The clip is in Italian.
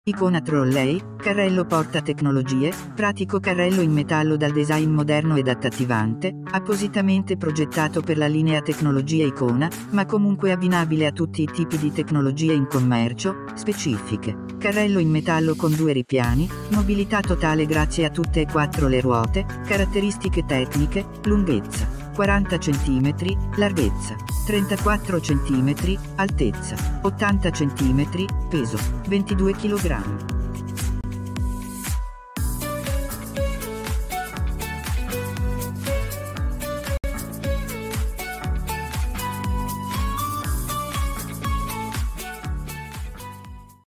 Icona Trolley, carrello porta tecnologie, pratico carrello in metallo dal design moderno ed accattivante, appositamente progettato per la linea tecnologia Icona, ma comunque abbinabile a tutti i tipi di tecnologie in commercio, specifiche. Carrello in metallo con 2 ripiani, mobilità totale grazie a tutte e 4 le ruote, caratteristiche tecniche, lunghezza 40 cm, larghezza 34 cm, altezza 80 cm, peso 22 kg.